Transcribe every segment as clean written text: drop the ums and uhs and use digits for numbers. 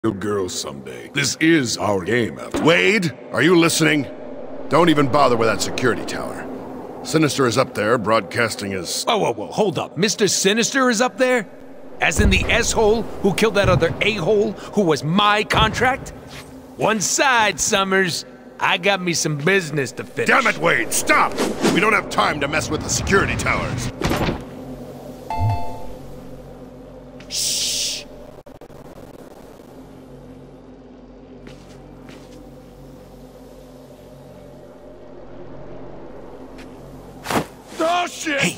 girl someday. This is our game, after. Wade, are you listening? Don't even bother with that security tower. Sinister is up there, broadcasting his... Whoa, hold up. Mr. Sinister is up there? As in the S-hole who killed that other A-hole who was my contract? One side, Summers. I got me some business to finish. Damn it, Wade, stop! We don't have time to mess with the security towers. Shh. Oh, shit! Hey.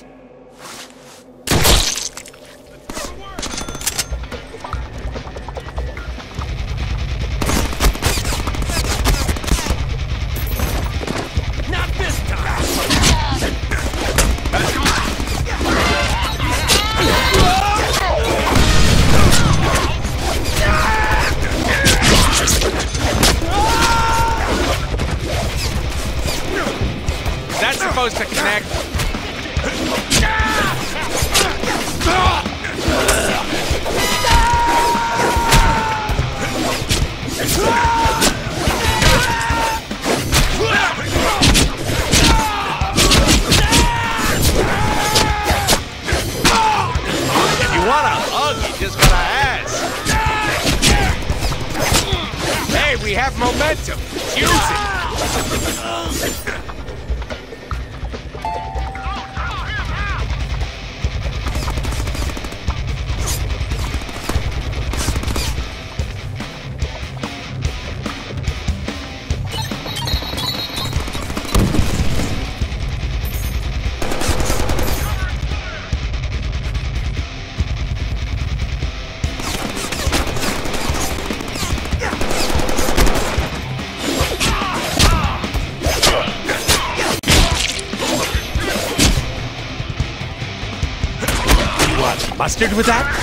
Not this time! That's supposed to connect. If you want a hug, you just gotta ask. Hey, we have momentum. Use it. Mustard with that?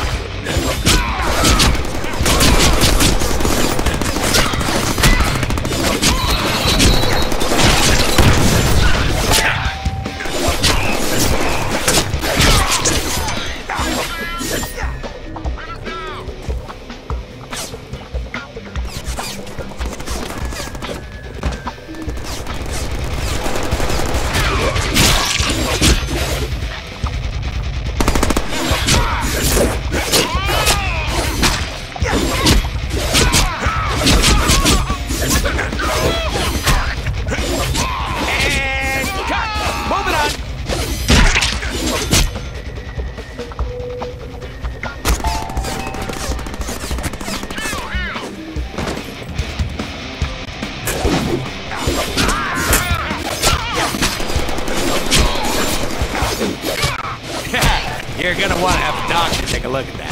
You're gonna want to have a doctor take a look at that.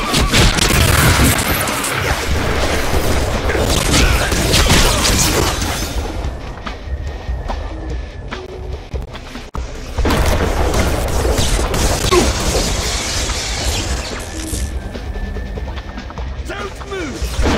Don't move!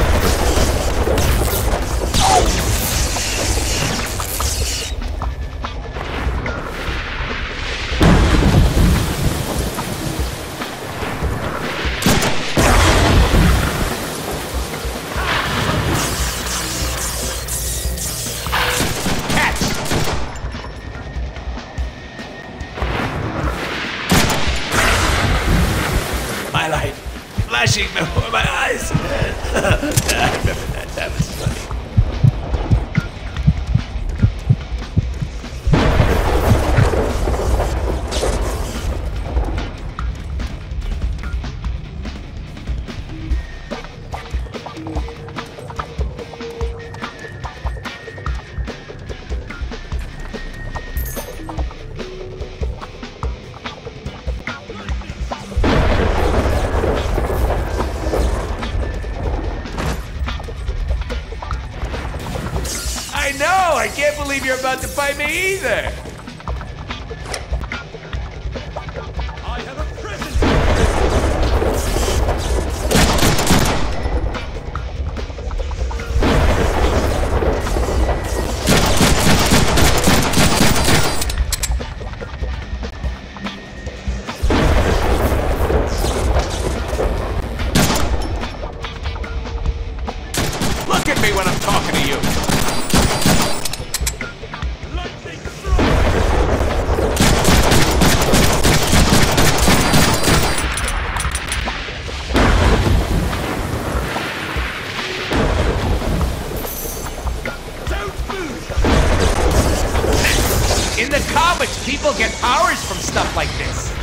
My light flashing before my eyes. I remember that. That was funny. I know! I can't believe you're about to fight me either! I have a present! Look at me when I'm talking to you! Lightning strike! Don't move! In the comics, people get powers from stuff like this.